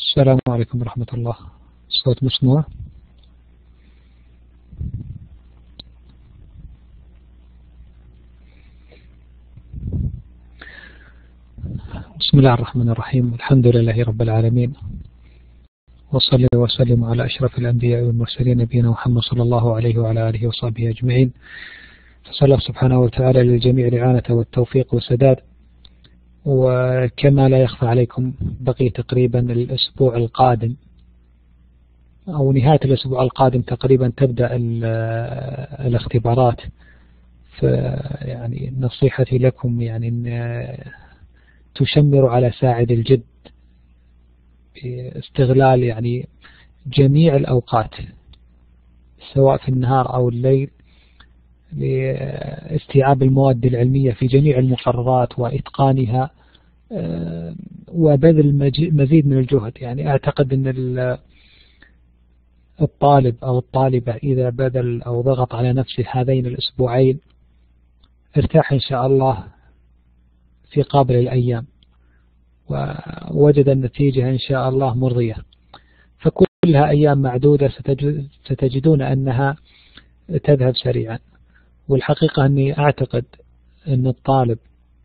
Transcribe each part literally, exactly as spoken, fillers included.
السلام عليكم ورحمة الله. صوت مسموع. بسم الله الرحمن الرحيم. الحمد لله رب العالمين، وصلي وسلم على أشرف الأنبياء والمرسلين نبينا محمد صلى الله عليه وعلى آله وصحبه أجمعين. فسأل الله سبحانه وتعالى للجميع الإعانة والتوفيق والسداد. وكما لا يخفى عليكم، بقي تقريبا الأسبوع القادم أو نهاية الأسبوع القادم تقريبا تبدأ الاختبارات. فيعني نصيحتي لكم يعني أن تشمروا على ساعد الجد باستغلال يعني جميع الأوقات سواء في النهار أو الليل لاستيعاب المواد العلمية في جميع المقررات وإتقانها وبذل مزيد من الجهد. يعني أعتقد أن الطالب أو الطالبة إذا بذل أو ضغط على نفسه هذين الأسبوعين ارتاح إن شاء الله في قابل الأيام ووجد النتيجة إن شاء الله مرضية. فكلها أيام معدودة ستجدون أنها تذهب سريعا. والحقيقة أني أعتقد أن الطالب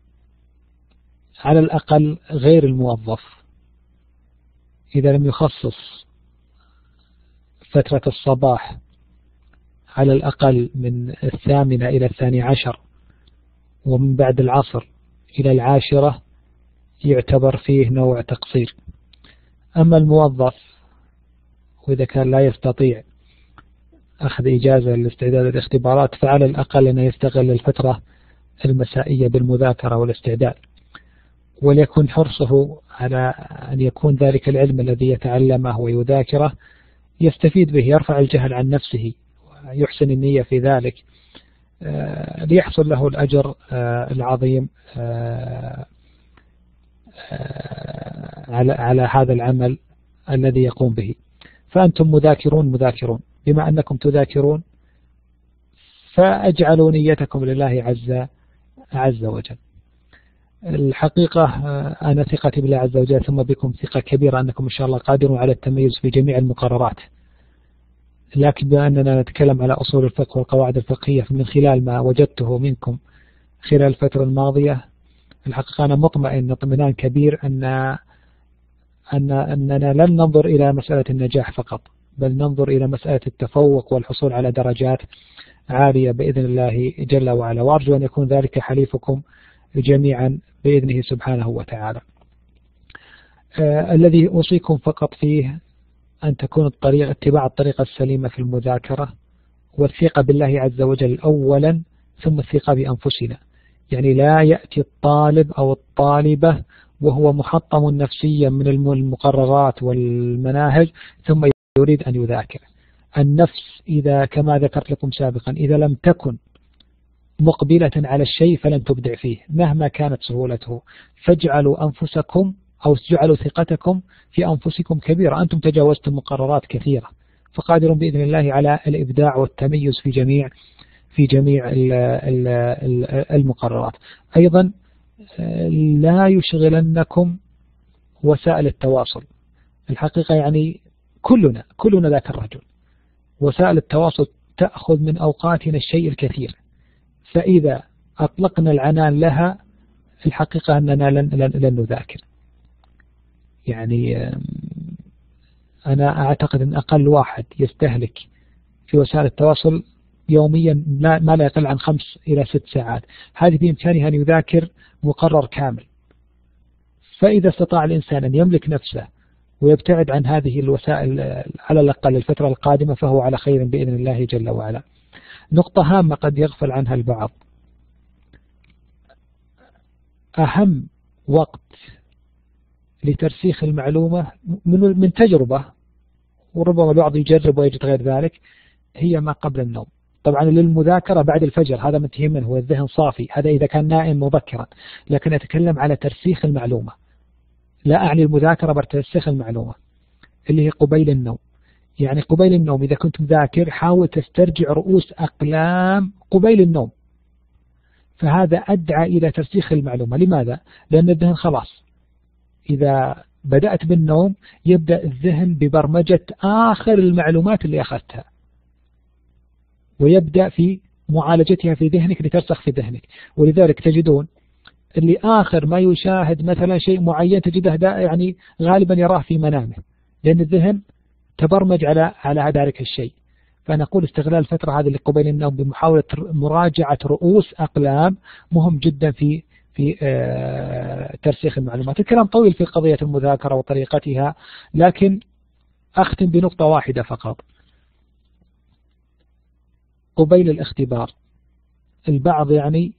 على الأقل غير الموظف إذا لم يخصص فترة الصباح على الأقل من الثامنة إلى الثاني عشر ومن بعد العصر إلى العاشرة يعتبر فيه نوع تقصير. أما الموظف وإذا كان لا يستطيع أخذ إجازة لاستعداد الاختبارات فعلى الأقل أن يستغل الفترة المسائية بالمذاكرة والاستعداد، وليكن حرصه على أن يكون ذلك العلم الذي يتعلمه ويذاكره يستفيد به، يرفع الجهل عن نفسه ويحسن النية في ذلك ليحصل له الأجر العظيم على على هذا العمل الذي يقوم به. فأنتم مذاكرون مذاكرون بما أنكم تذاكرون فأجعلوا نيتكم لله عز عز وجل. الحقيقة أنا ثقتي بالله عز وجل ثم بكم ثقة كبيرة أنكم إن شاء الله قادرون على التميز في جميع المقررات. لكن بما أننا نتكلم على أصول الفقه والقواعد الفقهية من خلال ما وجدته منكم خلال الفترة الماضية، الحقيقة أنا مطمئن اطمئنان كبير أن أن أننا لن ننظر إلى مسألة النجاح فقط، بل ننظر إلى مسألة التفوق والحصول على درجات عالية بإذن الله جل وعلا. وأرجو أن يكون ذلك حليفكم جميعا بإذنه سبحانه وتعالى. آه الذي أوصيكم فقط فيه أن تكون الطريقة اتباع الطريقة السليمة في المذاكرة والثقة بالله عز وجل أولا ثم الثقة بأنفسنا. يعني لا يأتي الطالب أو الطالبة وهو محطم نفسيا من المقررات والمناهج ثم يريد أن يذاكر. النفس إذا كما ذكرت لكم سابقا إذا لم تكن مقبلة على الشيء فلن تبدع فيه مهما كانت سهولته. فاجعلوا أنفسكم أو اجعلوا ثقتكم في أنفسكم كبيرة. أنتم تجاوزتم مقررات كثيرة فقادرون بإذن الله على الإبداع والتميز في جميع في جميع المقررات. أيضا لا يشغلنكم وسائل التواصل. الحقيقة يعني كلنا كلنا ذاك الرجل. وسائل التواصل تأخذ من أوقاتنا الشيء الكثير، فإذا أطلقنا العنان لها الحقيقة أننا لن, لن, لن نذاكر. يعني أنا أعتقد أن أقل واحد يستهلك في وسائل التواصل يوميا ما لا يقل عن خمس إلى ست ساعات. هذه بإمكانه أن يذاكر مقرر كامل. فإذا استطاع الإنسان أن يملك نفسه ويبتعد عن هذه الوسائل على الأقل الفترة القادمة فهو على خير بإذن الله جل وعلا. نقطة هامة قد يغفل عنها البعض. أهم وقت لترسيخ المعلومة من من تجربة وربما البعض يجرب ويجد غير ذلك هي ما قبل النوم. طبعا للمذاكرة بعد الفجر هذا متهم منه، هو الذهن صافي، هذا إذا كان نائم مبكرا. لكن أتكلم على ترسيخ المعلومة، لا أعني المذاكرة بل ترسيخ المعلومة اللي هي قبيل النوم. يعني قبيل النوم إذا كنت مذاكر حاول تسترجع رؤوس أقلام قبيل النوم، فهذا أدعى إلى ترسيخ المعلومة. لماذا؟ لأن الذهن خلاص إذا بدأت بالنوم يبدأ الذهن ببرمجة آخر المعلومات اللي أخذتها، ويبدأ في معالجتها في ذهنك لترسخ في ذهنك. ولذلك تجدون اللي آخر ما يشاهد مثلا شيء معين تجده يعني غالبا يراه في منامه، لأن الذهن تبرمج على على ذلك الشيء. فنقول استغلال الفترة هذه اللي قبيل النوم بمحاولة مراجعة رؤوس أقلام مهم جدا في في ترسيخ المعلومات. الكلام طويل في قضية المذاكرة وطريقتها، لكن أختم بنقطة واحدة فقط. قبيل الاختبار البعض يعني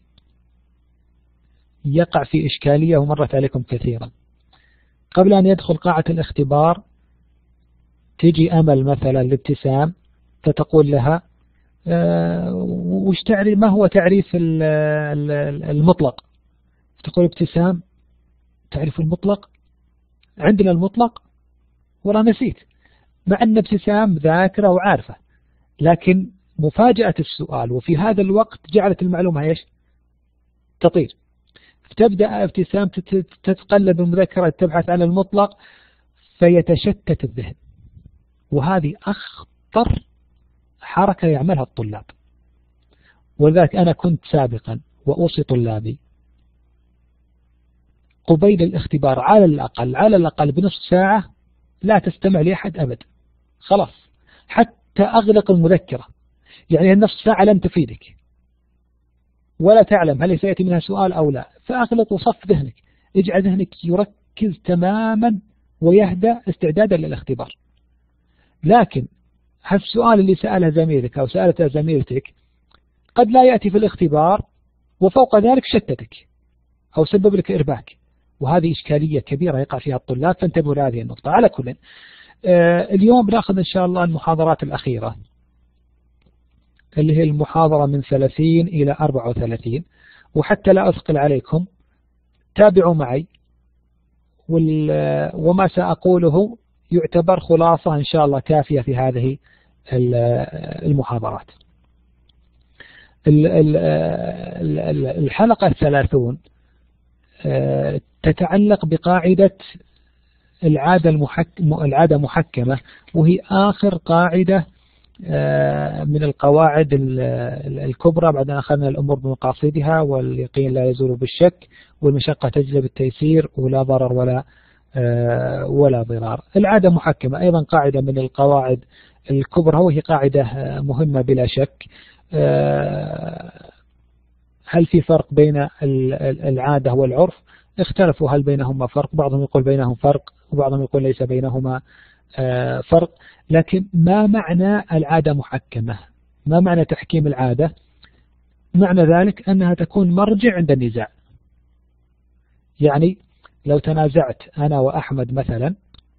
يقع في إشكالية ومرت عليكم كثيرا. قبل أن يدخل قاعة الاختبار تجي أمل مثلا لابتسام فتقول لها أه وش تعرف ما هو تعريف المطلق؟ تقول ابتسام تعرف المطلق؟ عندنا المطلق ولا نسيت، مع أن ابتسام ذاكرة وعارفة، لكن مفاجأة السؤال وفي هذا الوقت جعلت المعلومة ايش؟ تطير. تبدأ ابتسام تتقلب المذكرة تبحث عن المطلق فيتشتت الذهن، وهذه أخطر حركة يعملها الطلاب. ولذلك أنا كنت سابقا وأوصي طلابي قبيل الاختبار على الأقل على الأقل بنصف ساعة لا تستمع لأحد أبدا، خلاص حتى أغلق المذكرة، يعني النصف ساعة لن تفيدك ولا تعلم هل سيأتي منها سؤال أو لا، فأغلق وصف ذهنك، اجعل ذهنك يركز تماما ويهدى استعدادا للاختبار. لكن هالسؤال اللي سأله زميلك أو سألته زميلتك قد لا يأتي في الاختبار وفوق ذلك شتتك أو سبب لك إرباك، وهذه إشكالية كبيرة يقع فيها الطلاب، فانتبهوا لهذه النقطة. على كل آه اليوم بناخذ إن شاء الله المحاضرات الأخيرة اللي هي المحاضرة من ثلاثين إلى أربعة وثلاثين، وحتى لا أثقل عليكم تابعوا معي، وما سأقوله يعتبر خلاصة إن شاء الله كافية في هذه المحاضرات. الحلقة الثلاثون تتعلق بقاعدة العادة المحكمة العادة محكمة، وهي آخر قاعدة من القواعد الكبرى بعد أن أخذنا الأمور بمقاصدها، واليقين لا يزول بالشك، والمشقة تجلب التيسير، ولا ضرر ولا ولا ضرار. العادة محكمة أيضا قاعدة من القواعد الكبرى، وهي قاعدة مهمة بلا شك. هل في فرق بين العادة والعرف؟ اختلفوا هل بينهما فرق، بعضهم يقول بينهم فرق وبعضهم يقول ليس بينهما فرق. لكن ما معنى العادة محكمة؟ ما معنى تحكيم العادة؟ معنى ذلك أنها تكون مرجع عند النزاع. يعني لو تنازعت أنا وأحمد مثلا،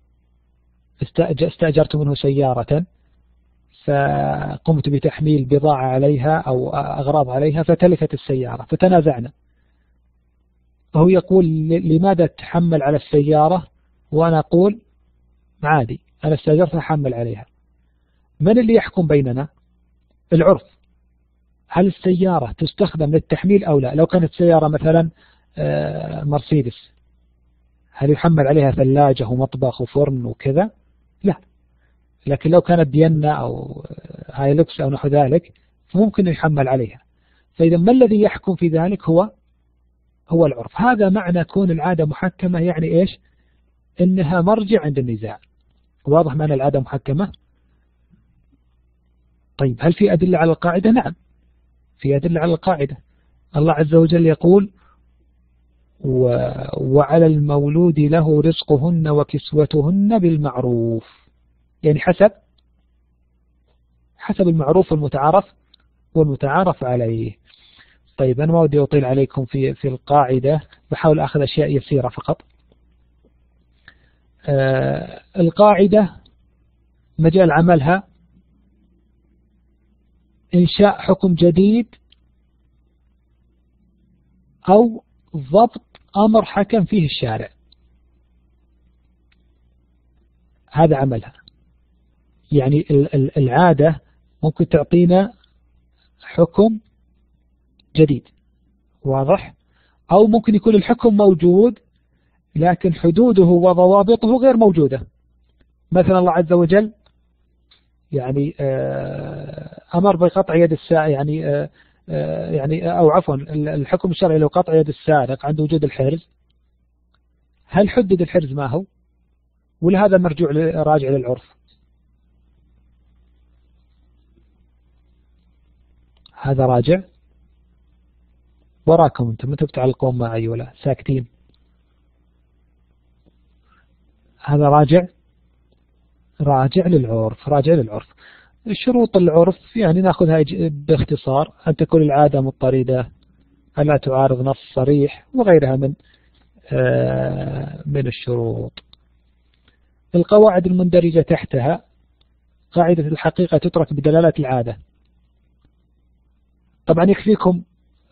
استأجرت منه سيارة فقمت بتحميل بضاعة عليها أو أغراض عليها فتلفت السيارة فتنازعنا، فهو يقول لماذا تحمل على السيارة وأنا أقول عادي أنا استأجرت أحمل عليها. من اللي يحكم بيننا؟ العرف. هل السيارة تستخدم للتحميل أو لا؟ لو كانت سيارة مثلا مرسيدس هل يحمل عليها ثلاجة ومطبخ وفرن وكذا؟ لا. لكن لو كانت دينا أو هايلوكس أو نحو ذلك فممكن يحمل عليها. فإذا ما الذي يحكم في ذلك؟ هو هو العرف. هذا معنى كون العادة محكمة، يعني إيش؟ إنها مرجع عند النزاع. واضح معنى العادة محكمة؟ طيب هل في أدلة على القاعدة؟ نعم في أدلة على القاعدة. الله عز وجل يقول و... وعلى المولود له رزقهن وكسوتهن بالمعروف، يعني حسب حسب المعروف والمتعارف والمتعارف عليه. طيب أنا ما ودي أطيل عليكم في في القاعدة، بحاول أخذ أشياء يسيرة فقط. آه القاعدة مجال عملها إنشاء حكم جديد أو ضبط أمر حكم فيه الشارع، هذا عملها. يعني العادة ممكن تعطينا حكم جديد واضح، أو ممكن يكون الحكم موجود لكن حدوده وضوابطه غير موجودة. مثلا الله عز وجل يعني أمر بقطع يد السارق، يعني يعني أو عفوا الحكم الشرعي لو قطع يد السارق عند وجود الحرز، هل حدد الحرز ما هو، ولا هذا مرجوع راجع للعرف؟ هذا راجع وراكم، انتم متى بتعلقون معي ولا ساكتين؟ هذا راجع راجع للعرف، راجع للعرف. شروط العرف يعني ناخذها باختصار: أن تكون العادة مضطردة، ألا تعارض نص صريح، وغيرها من من الشروط. القواعد المندرجة تحتها: قاعدة الحقيقة تترك بدلالة العادة. طبعا يكفيكم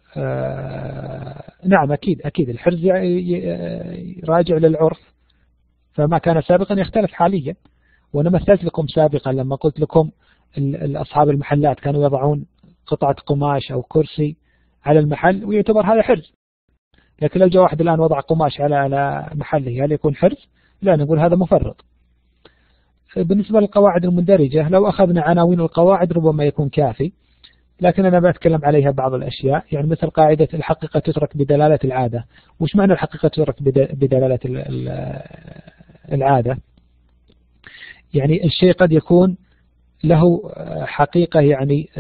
نعم أكيد أكيد الحرز راجع للعرف، فما كان سابقا يختلف حاليا. وأنا مثلت لكم سابقا لما قلت لكم أصحاب المحلات كانوا يضعون قطعة قماش أو كرسي على المحل ويعتبر هذا حرز، لكن لو جاء واحد الآن وضع قماش على على محله هل يكون حرز؟ لا، نقول هذا مفرط. بالنسبة للقواعد المندرجة لو أخذنا عناوين القواعد ربما يكون كافي، لكن أنا بتكلم عليها بعض الأشياء. يعني مثل قاعدة الحقيقة تترك بدلالة العادة. وش معنى الحقيقة تترك بدلالة العادة؟ يعني الشيء قد يكون له حقيقة يعني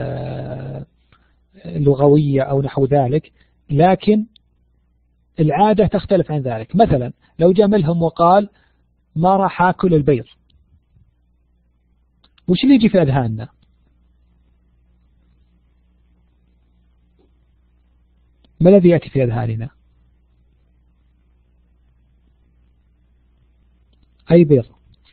لغوية أو نحو ذلك، لكن العادة تختلف عن ذلك. مثلا لو جاء ملهم وقال ما راح آكل البيض، وش اللي يجي في أذهاننا؟ ما الذي يأتي في أذهاننا؟ أي بيض؟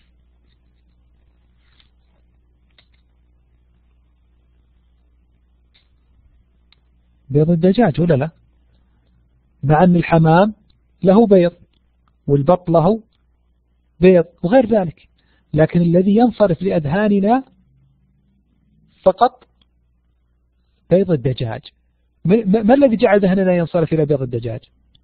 بيض الدجاج ولا لا؟ مع أن الحمام له بيض والبط له بيض وغير ذلك، لكن الذي ينصرف لأذهاننا فقط بيض الدجاج. ما الذي جعل ذهننا ينصرف إلى بيض الدجاج؟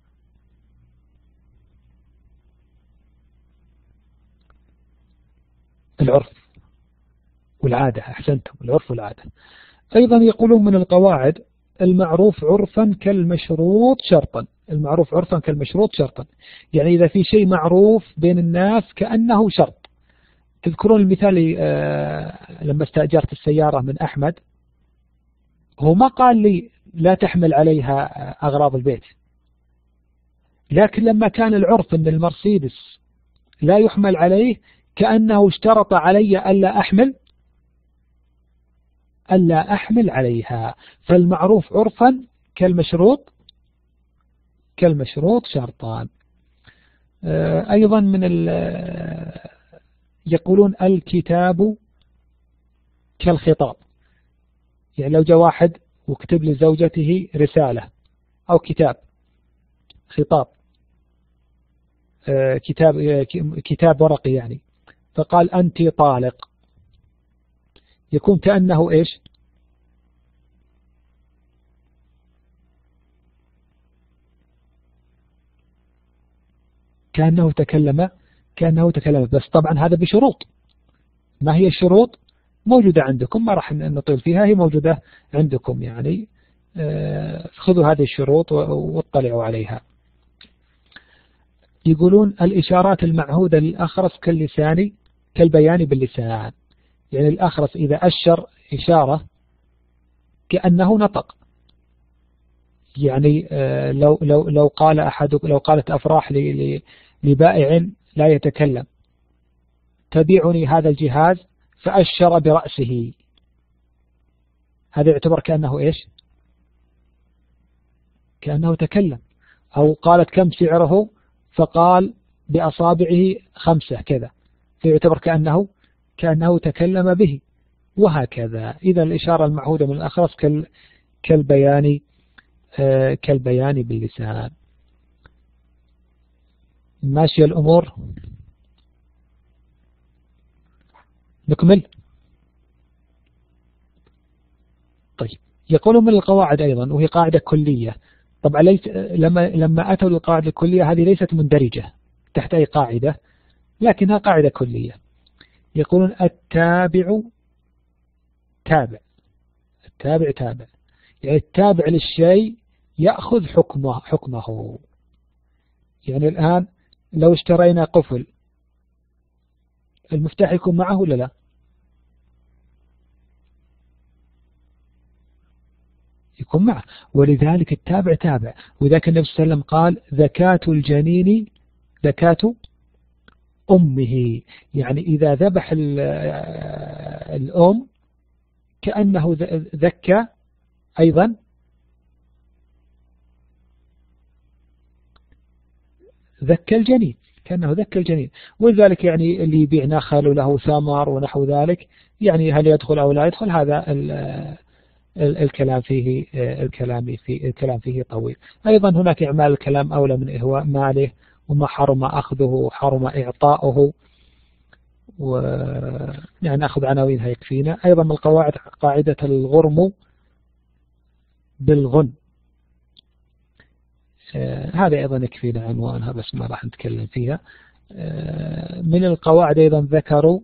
العرف والعادة. أحسنتم، العرف والعادة. أيضا يقولون من القواعد: المعروف عرفا كالمشروط شرطا. المعروف عرفا كالمشروط شرطا، يعني إذا في شيء معروف بين الناس كأنه شرط. تذكرون المثال لما استأجرت السيارة من أحمد، هو ما قال لي لا تحمل عليها أغراض البيت، لكن لما كان العرف أن المرسيدس لا يحمل عليه كأنه اشترط علي ألا أحمل ألا أحمل عليها. فالمعروف عرفا كالمشروط كالمشروط شرطان. أيضا من يقولون الكتاب كالخطاب. يعني لو جاء واحد وكتب لزوجته رسالة أو كتاب خطاب، كتاب كتاب ورقي يعني، فقال أنت طالق، يكون كأنه إيش؟ كأنه تكلم كأنه تكلم بس طبعا هذا بشروط. ما هي الشروط؟ موجودة عندكم، ما راح نطيل فيها، هي موجودة عندكم. يعني خذوا هذه الشروط واطلعوا عليها. يقولون الإشارات المعهودة للأخرس كاللسان كالبيان باللسان. يعني الأخرس إذا أشر إشارة كأنه نطق. يعني لو لو لو قال أحد لو قالت أفراح لبائع لا يتكلم تبيعني هذا الجهاز، فأشر برأسه، هذا يعتبر كأنه إيش؟ كأنه تكلم. أو قالت كم سعره فقال بأصابعه خمسة كذا، فيعتبر كأنه كأنه تكلم به، وهكذا. إذا الإشارة المعهودة من الأخرس كالبيان كالبيان باللسان. ماشي الأمور؟ نكمل. طيب، يقول من القواعد أيضا، وهي قاعدة كلية. طبعا ليس لما لما أتوا للقواعد الكلية هذه ليست مندرجة تحت أي قاعدة، لكنها قاعدة كلية. يقولون التابع تابع، التابع تابع، يعني التابع للشيء يأخذ حكمه حكمه. يعني الآن لو اشترينا قفل المفتاح يكون معه ولا لا؟ يكون معه، ولذلك التابع تابع. وذلك النبي صلى الله عليه وسلم قال زكاة الجنين زكاة أمه، يعني إذا ذبح الأم كأنه ذكى أيضا ذكى الجنين، كأنه ذكى الجنين. ولذلك يعني اللي يبيع نخل له ثمر ونحو ذلك، يعني هل يدخل أو لا يدخل، هذا الكلام فيه الكلام فيه الكلام فيه طويل. أيضا هناك إعمال الكلام أولى من إهواء ماله، وما حرم أخذه حرم إعطاؤه، و يعني نأخذ عناوينها يكفينا. أيضا من القواعد قاعدة الغرم بالغن، آه هذا أيضا يكفينا عنوانها بس ما راح نتكلم فيها. آه من القواعد أيضا ذكروا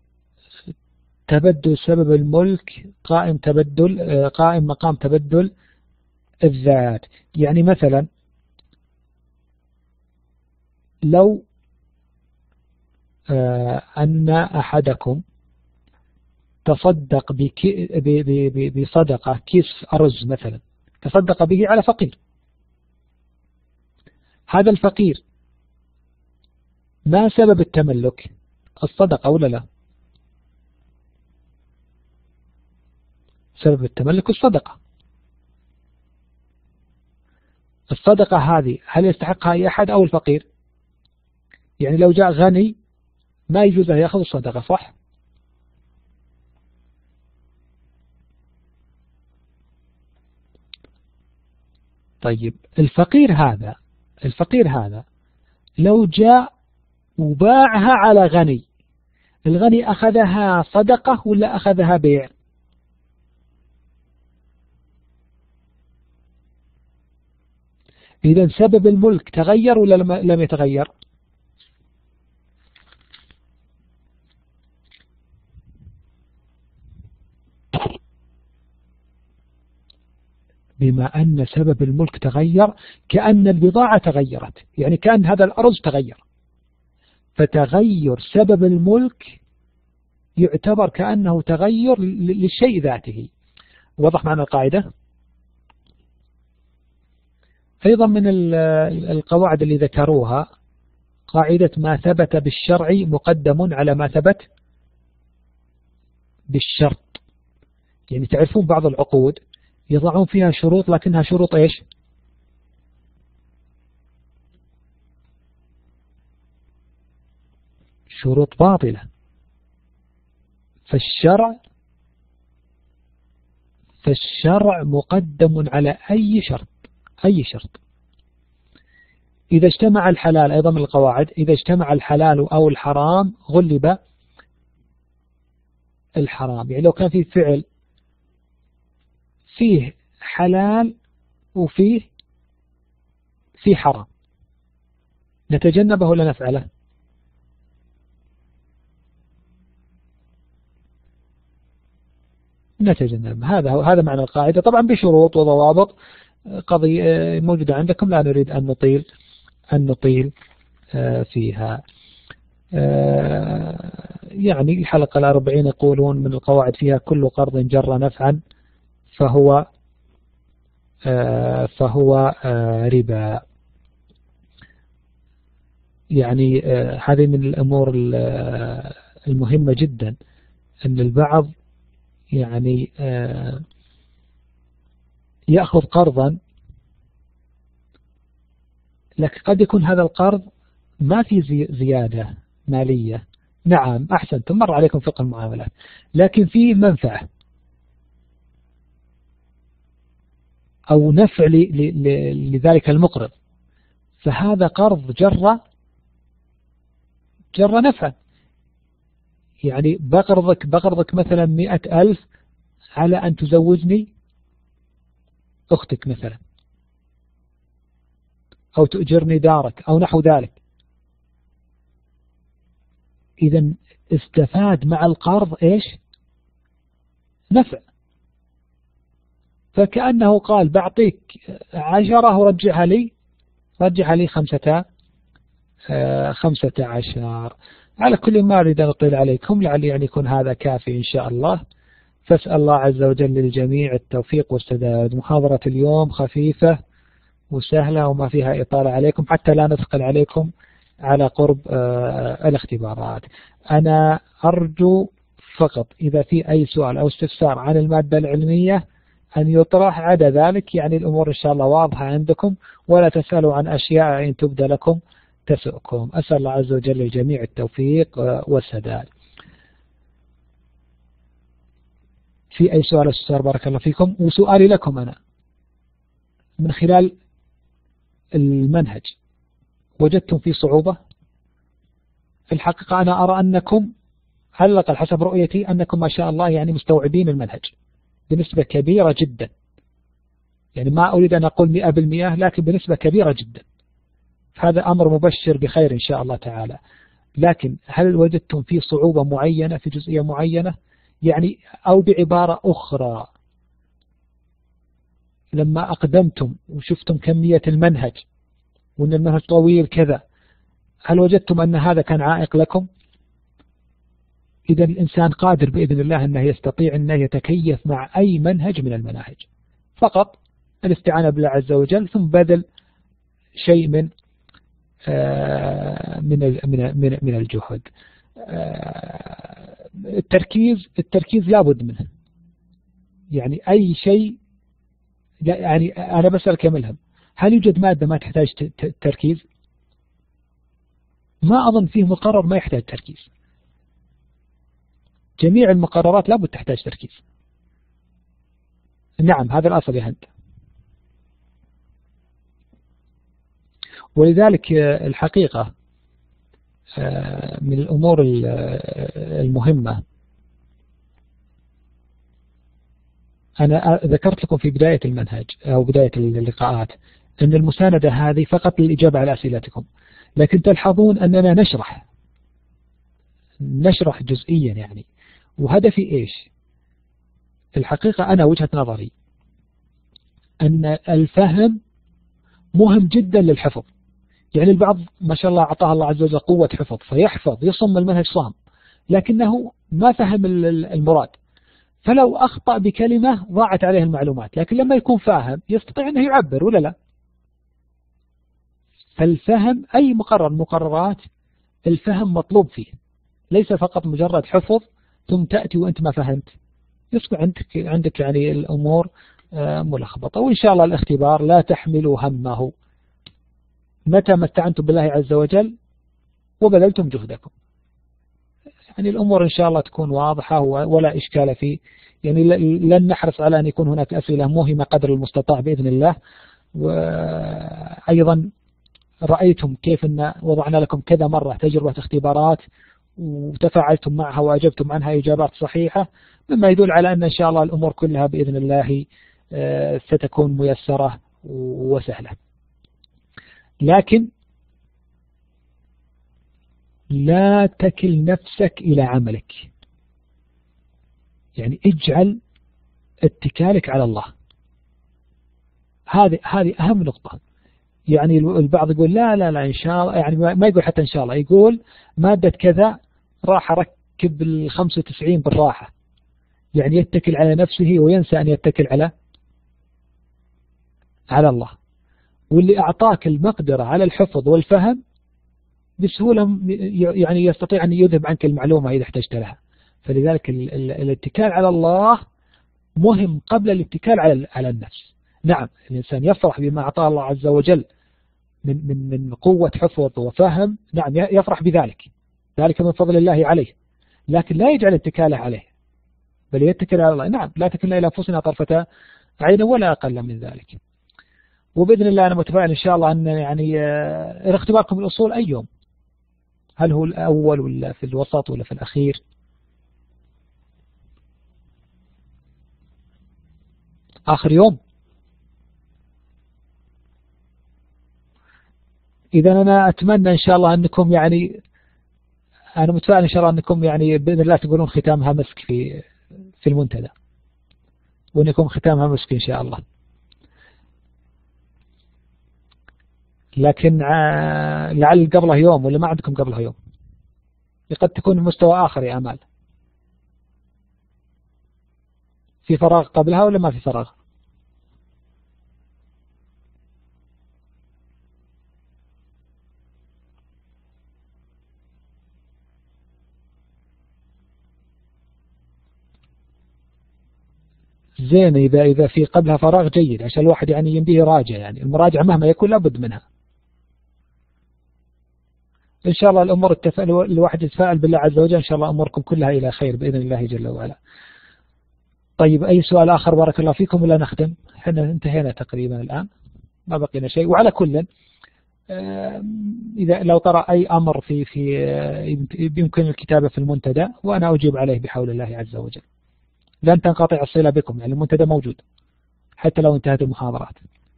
تبدل سبب الملك قائم تبدل آه قائم مقام تبدل الذات. يعني مثلا لو آه أن أحدكم تصدق بصدقة كيس أرز مثلا، تصدق به على فقير، هذا الفقير ما سبب التملك؟ الصدقة ولا لا؟ سبب التملك الصدقة. الصدقة هذه هل يستحقها أي أحد أو الفقير؟ يعني لو جاء غني ما يجوز له يأخذ الصدقة، صح؟ طيب الفقير هذا الفقير هذا لو جاء وباعها على غني، الغني أخذها صدقة ولا أخذها بيع؟ إذا سبب الملك تغير ولا لم يتغير؟ بما أن سبب الملك تغير كأن البضاعة تغيرت، يعني كأن هذا الأرز تغير، فتغير سبب الملك يعتبر كأنه تغير للشيء ذاته. وضح معنا القاعدة. أيضا من القواعد اللي ذكروها قاعدة ما ثبت بالشرع مقدم على ما ثبت بالشرط. يعني تعرفون بعض العقود يضعون فيها شروط لكنها شروط إيش؟ شروط باطلة. فالشرع فالشرع مقدم على أي شرط، أي شرط. إذا اجتمع الحلال، أيضا من القواعد، إذا اجتمع الحلال أو الحرام غلب الحرام. يعني لو كان في فعل فيه حلال وفيه فيه حرام نتجنبه ولا نفعله؟ نتجنب. هذا هذا معنى القاعدة، طبعا بشروط وضوابط قضية موجودة عندكم، لا نريد أن نطيل أن نطيل فيها. يعني الحلقة الأربعين يقولون من القواعد فيها كل قرض جر نفعا فهو فهو ربا. يعني هذه من الأمور المهمة جدا، أن البعض يعني يأخذ قرضا لكن قد يكون هذا القرض ما في زيادة مالية، نعم أحسنتم مر عليكم فقه المعاملات، لكن فيه منفعة أو نفع لذلك المقرض، فهذا قرض جر جر نفعا. يعني بقرضك بقرضك مثلا مئة ألف على أن تزوجني أختك مثلا، أو تؤجرني دارك أو نحو ذلك. إذا استفاد مع القرض إيش؟ نفع. فكأنه قال بعطيك عشرة ورجعها لي رجعها لي خمسة آه خمسة عشر. على كل ما أريد أن أطيل عليكم، لعلي يعني يكون هذا كافي إن شاء الله. فاسأل الله عز وجل للجميع التوفيق والسداد. محاضرة اليوم خفيفة وسهلة وما فيها إطالة عليكم حتى لا نثقل عليكم على قرب آه الاختبارات. أنا أرجو فقط إذا في أي سؤال أو استفسار عن المادة العلمية أن يطرح، عدا ذلك يعني الأمور إن شاء الله واضحة عندكم، ولا تسألوا عن أشياء إن تبدى لكم تسؤكم. أسأل الله عز وجل للجميع التوفيق والسداد. في أي سؤال استفسار؟ بارك الله فيكم. وسؤالي لكم أنا، من خلال المنهج وجدتم فيه صعوبة؟ في الحقيقة أنا أرى أنكم على الأقل حسب رؤيتي أنكم ما شاء الله يعني مستوعبين المنهج بنسبة كبيرة جدا. يعني ما أريد أن أقول مئة بالمئة، لكن بنسبة كبيرة جدا. هذا أمر مبشر بخير إن شاء الله تعالى. لكن هل وجدتم فيه صعوبة معينة في جزئية معينة؟ يعني أو بعبارة أخرى، لما أقدمتم وشفتم كمية المنهج وأن المنهج طويل كذا، هل وجدتم أن هذا كان عائق لكم؟ إذا الإنسان قادر بإذن الله أنه يستطيع أن يتكيف مع أي منهج من المناهج، فقط الاستعانة بالله عز وجل ثم بذل شيء من من من من الجهد. التركيز التركيز لابد منه. يعني أي شيء، يعني أنا بسألك يا ملهم، هل يوجد مادة ما تحتاج تركيز؟ ما أظن فيه مقرر ما يحتاج تركيز. جميع المقررات لابد تحتاج تركيز. نعم هذا الأصل يا هند. ولذلك الحقيقة من الأمور المهمة، أنا ذكرت لكم في بداية المنهج أو بداية اللقاءات أن المساندة هذه فقط للإجابة على أسئلتكم، لكن تلحظون أننا نشرح نشرح جزئيا يعني. وهدفي إيش؟ الحقيقة أنا وجهة نظري أن الفهم مهم جدا للحفظ. يعني البعض ما شاء الله أعطاه الله عز وجل قوة حفظ فيحفظ يصم المنهج صام، لكنه ما فهم المراد، فلو أخطأ بكلمة ضاعت عليه المعلومات. لكن لما يكون فاهم يستطيع أنه يعبر ولا لا. فالفهم أي مقرر مقررات الفهم مطلوب فيه، ليس فقط مجرد حفظ ثم تأتي وأنت ما فهمت، يصبح عندك عندك يعني الأمور ملخبطة. وإن شاء الله الاختبار لا تحملوا همه متى ما استعنتم بالله عز وجل وبذلتم جهدكم. يعني الأمور إن شاء الله تكون واضحة ولا إشكال فيه. يعني لن نحرص على أن يكون هناك أسئلة موهمة قدر المستطاع بإذن الله. وأيضا رأيتم كيف أن وضعنا لكم كذا مرة تجربة اختبارات وتفاعلتم معها وأجبتم عنها إجابات صحيحة، مما يدل على أن إن شاء الله الأمور كلها بإذن الله ستكون ميسرة وسهلة. لكن لا تكل نفسك إلى عملك، يعني اجعل اتكالك على الله. هذه هذه أهم نقطة. يعني البعض يقول لا لا لا إن شاء الله، يعني ما يقول حتى إن شاء الله، يقول مادة كذا راح أركب الخمسة وتسعين بالراحة، يعني يتكل على نفسه وينسى أن يتكل على على الله. واللي أعطاك المقدرة على الحفظ والفهم بسهولة يعني يستطيع أن يذهب عنك المعلومة إذا احتجت لها. فلذلك الاتكال على الله مهم قبل الاتكال على على النفس. نعم الإنسان يفرح بما أعطاه الله عز وجل من من من قوة حفظ وفهم، نعم يفرح بذلك، ذلك من فضل الله عليه، لكن لا يجعل اتكاله عليه بل يتكل على الله. نعم لا تكلنا إلى أنفسنا طرفة عين ولا أقل من ذلك. وبإذن الله أنا متفائل إن شاء الله أن يعني اختباركم الأصول أي يوم، هل هو الأول ولا في الوسط ولا في الأخير؟ آخر يوم. إذا أنا أتمنى إن شاء الله أنكم يعني أنا متفائل إن شاء الله أنكم يعني بإذن الله تقولون ختامها مسك في في المنتدى، وأن يكون ختامها مسك إن شاء الله. لكن لعل قبله يوم ولا ما عندكم قبله يوم، قد تكون مستوى آخر يا أمال. في فراغ قبلها ولا ما في فراغ؟ زين، إذا إذا في قبلها فراغ جيد عشان الواحد يعني يمديه يراجع، يعني المراجعة مهما يكون لابد منها. إن شاء الله الأمور التفاؤل الواحد يتفائل بالله عز وجل، إن شاء الله أموركم كلها إلى خير بإذن الله جل وعلا. طيب أي سؤال آخر بارك الله فيكم ولا نختم؟ احنا انتهينا تقريبا الآن، ما بقينا شيء. وعلى كل إذا لو طرأ أي أمر في في يمكن الكتابة في المنتدى وأنا أجيب عليه بحول الله عز وجل. لن تنقطع الصلة بكم، يعني المنتدى موجود حتى لو انتهت المحاضرات.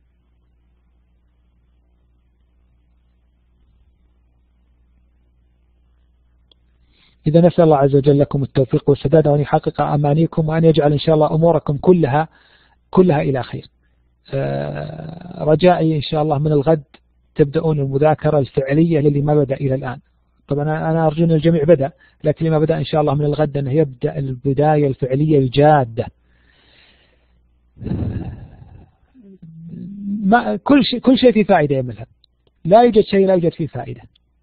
إذا نسأل الله عز وجل لكم التوفيق والسداد وأن يحقق أمانيكم وأن يجعل إن شاء الله أموركم كلها كلها إلى خير. رجائي إن شاء الله من الغد تبدأون المذاكرة الفعلية للي ما بدأ إلى الآن. طبعا أنا أرجو أن الجميع بدأ، لكن لما بدأ إن شاء الله من الغد أنه يبدأ البداية الفعلية الجادة. ما كل شيء كل شيء فيه فائدة يا ملهم، لا يوجد شيء لا يوجد فيه فائدة.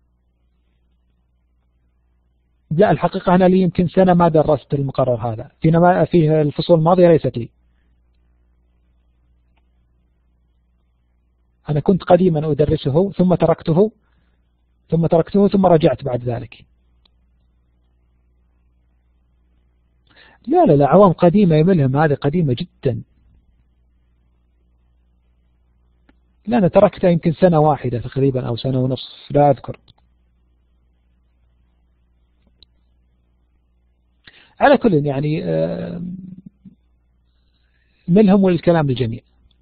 لا الحقيقة أنا لي يمكن سنة ما درست المقرر هذا، فيما فيه الفصول الماضية ليست لي. أنا كنت قديما أدرسه ثم تركته ثم تركته ثم رجعت بعد ذلك. لا لا لا عوام قديمة يملهم، هذه قديمة جدا. لا أنا تركتها يمكن سنة واحدة تقريبا أو سنة ونصف لا أذكر. على كل يعني ملهم والكلام الجميع.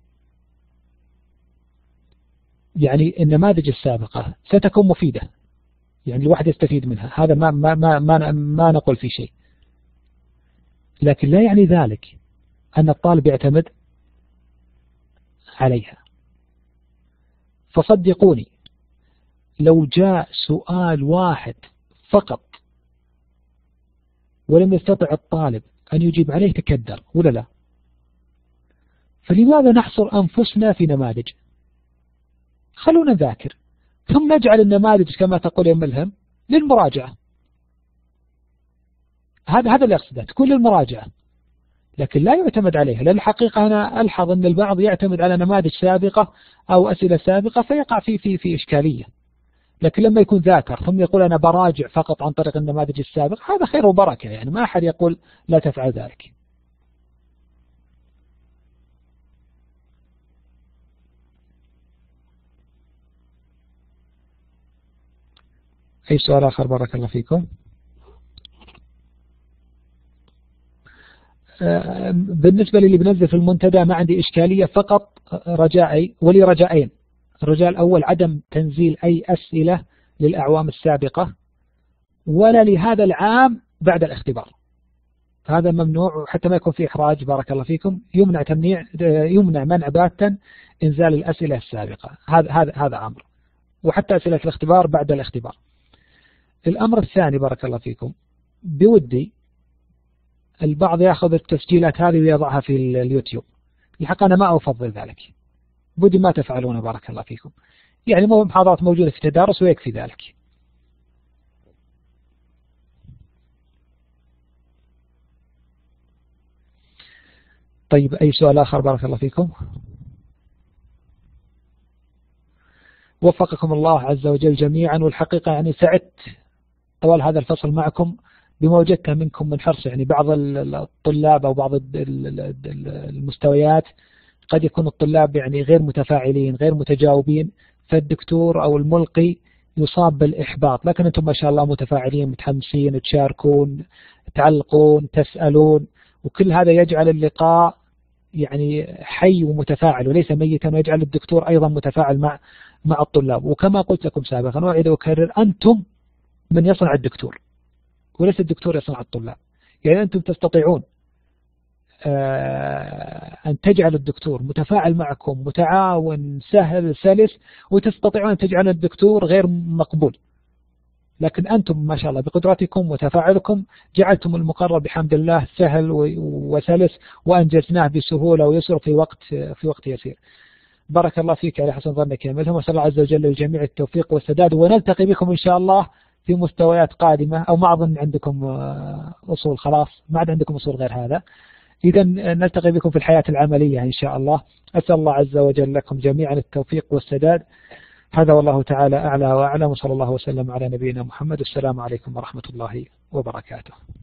يعني النماذج السابقة ستكون مفيدة، يعني الواحد يستفيد منها، هذا ما ما ما ما, ما نقول في شيء، لكن لا يعني ذلك أن الطالب يعتمد عليها. فصدقوني لو جاء سؤال واحد فقط ولم يستطع الطالب أن يجيب عليه تكدر ولا لا؟ فلماذا نحصر أنفسنا في نماذج؟ خلونا نذاكر ثم نجعل النماذج كما تقول يا ملهم للمراجعة. هذا هذا اللي أقصده، تكون للمراجعة لكن لا يعتمد عليها. لأن الحقيقة أنا ألحظ أن البعض يعتمد على نماذج سابقة أو أسئلة سابقة فيقع في في في إشكالية. لكن لما يكون ذاكر ثم يقول أنا براجع فقط عن طريق النماذج السابقة هذا خير وبركة، يعني ما أحد يقول لا تفعل ذلك. أي سؤال آخر بارك الله فيكم؟ بالنسبة للي بنزل في المنتدى ما عندي إشكالية، فقط رجائي ولي رجائين. الرجاء الأول عدم تنزيل أي أسئلة للأعوام السابقة ولا لهذا العام بعد الاختبار، هذا ممنوع حتى ما يكون في إحراج بارك الله فيكم. يمنع تمنيع يمنع منع باتا إنزال الأسئلة السابقة، هذا هذا هذا أمر، وحتى أسئلة الاختبار بعد الاختبار. الأمر الثاني بارك الله فيكم، بودي البعض يأخذ التسجيلات هذه ويضعها في اليوتيوب. الحق أنا ما أفضل ذلك، بودي ما تفعلونه بارك الله فيكم. يعني مو محاضرات موجودة في التدارس ويكفي ذلك. طيب أي سؤال آخر بارك الله فيكم؟ وفقكم الله عز وجل جميعا. والحقيقة يعني سعدت طوال هذا الفصل معكم بما وجدته منكم من حرص. يعني بعض الطلاب أو بعض المستويات قد يكون الطلاب يعني غير متفاعلين غير متجاوبين، فالدكتور أو الملقي يصاب بالإحباط. لكن أنتم ما شاء الله متفاعلين متحمسين تشاركون تعلقون تسألون، وكل هذا يجعل اللقاء يعني حي ومتفاعل وليس ميتا، ويجعل الدكتور أيضا متفاعل مع مع الطلاب. وكما قلت لكم سابقا وأعيد وأكرر، أنتم من يصنع الدكتور وليس الدكتور يصنع الطلاب. يعني أنتم تستطيعون أن تجعل الدكتور متفاعل معكم، متعاون، سهل، سلس، وتستطيعون أن تجعل الدكتور غير مقبول. لكن أنتم ما شاء الله بقدراتكم وتفاعلكم جعلتم المقرر بحمد الله سهل وسلس، وأنجزناه بسهولة ويسر في وقت في وقت يسير. بارك الله فيك على حسن ظنك يا ملهم، وصلى الله عز وجل للجميع التوفيق والسداد، ونلتقي بكم إن شاء الله في مستويات قادمة. أو ما أظن عندكم أصول، خلاص ما عاد عندكم أصول غير هذا. إذا نلتقي بكم في الحياة العملية إن شاء الله. أسأل الله عز وجل لكم جميعا التوفيق والسداد. هذا والله تعالى أعلى وأعلم، وصلى الله وسلم على نبينا محمد. السلام عليكم ورحمة الله وبركاته.